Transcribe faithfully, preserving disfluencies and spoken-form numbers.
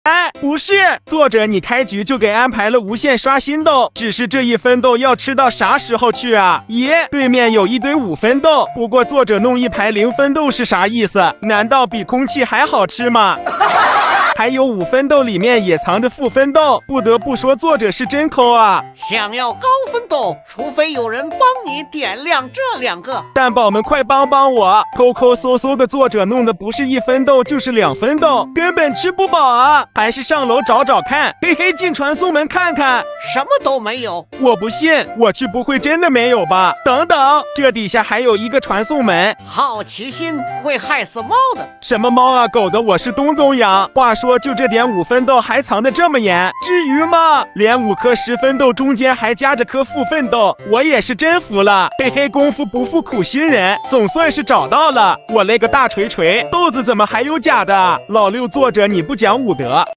哎，不是，作者你开局就给安排了无限刷新豆，只是这一分豆要吃到啥时候去啊？咦，对面有一堆五分豆，不过作者弄一排零分豆是啥意思？难道比空气还好吃吗？还有五分豆里面也藏着负分豆，不得不说作者是真抠啊！ 想要高分豆，除非有人帮你点亮这两个。 蛋宝们快帮帮我！抠抠搜搜的作者弄的不是一分豆就是两分豆，根本吃不饱啊！还是上楼找找看，嘿嘿，进传送门看看， 什么都没有。 我不信，我去，不会真的没有吧？等等，这底下还有一个传送门。 好奇心会害死猫的。 什么猫啊狗的，我是东东羊。话说。就这点五分豆还藏得这么严，至于吗？连五颗十分豆中间还夹着颗负分豆，我也是真服了。嘿嘿，功夫不负苦心人，总算是找到了。我勒个大锤锤，豆子怎么还有假的？老六作者你不讲武德。